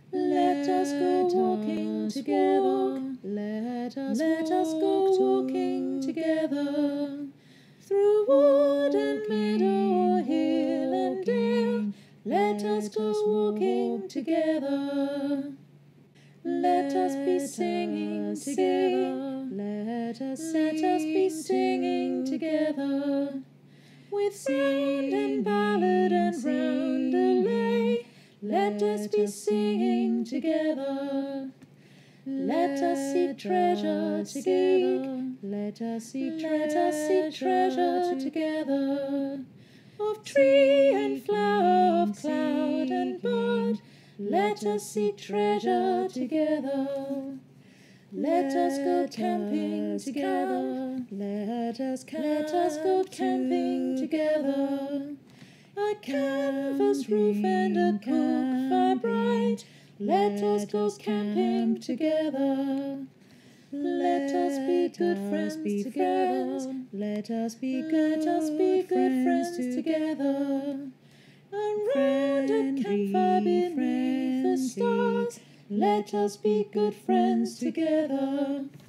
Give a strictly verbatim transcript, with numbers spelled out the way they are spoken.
Let us go walking together. Let us, Let us go walking together. Through wood and meadow, hill and dale, let us go walking together. Let us be singing together. Let us, Let us be singing together. With round and ballad and roundelay, let us be singing together. Let us seek treasure together. Let us seek Let us seek treasure together. Of tree and flower, of cloud and bird, let us seek treasure together. Let us go camping together. Let us, Let us go camping together. A canvas roof and a cookfire bright, let us go camping together. Let us be good friends together. Let us be good, Let us be good friends together. Around a campfire beneath the stars, let us be good friends together.